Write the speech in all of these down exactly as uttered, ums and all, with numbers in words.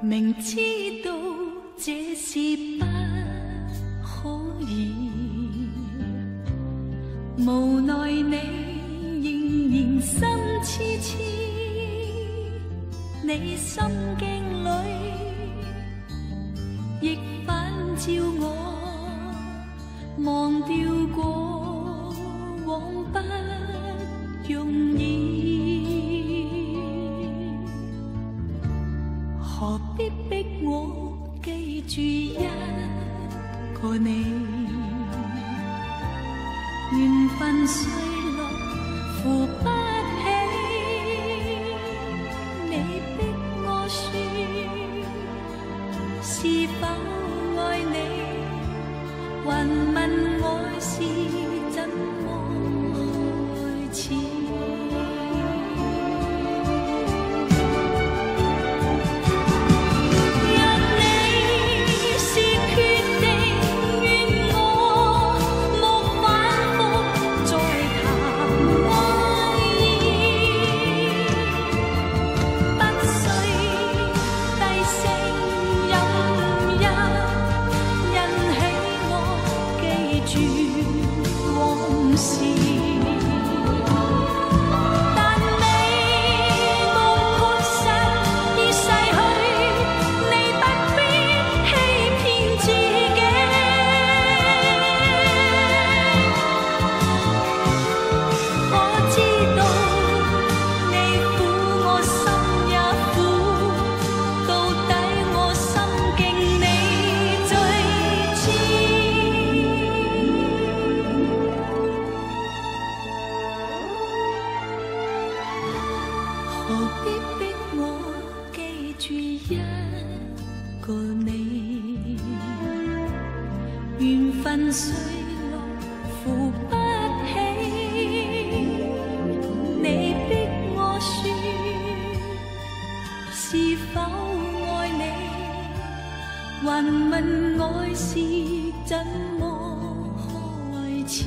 明知道这是不可以，无奈你仍然心痴痴，你心境里亦反照我，忘掉过往不容易，何必逼我记住一个你？缘分碎落扶不起，你逼我说是否爱你，还问爱是怎么开始。何必逼我记住一个你？缘分碎落扶不起，你逼我说是否爱你，还问爱是怎么开始。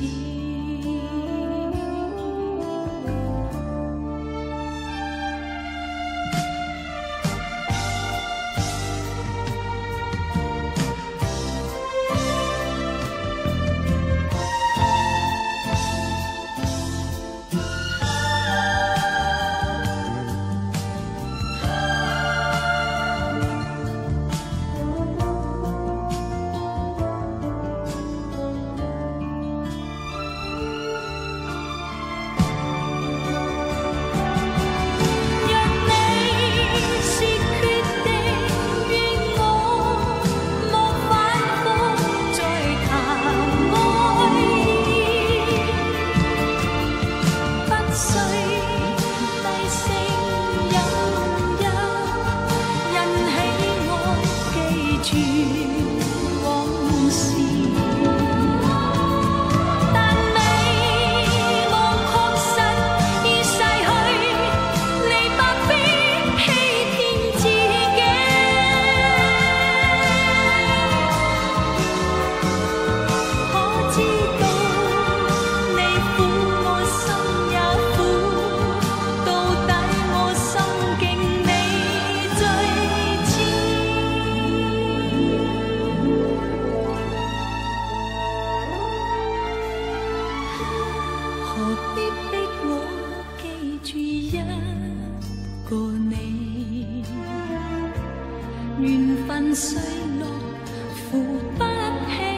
缘分碎落扶不起，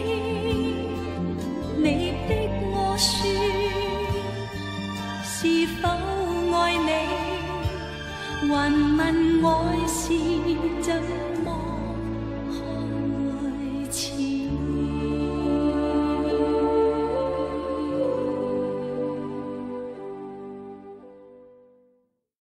你逼我说是否爱你，还问爱是怎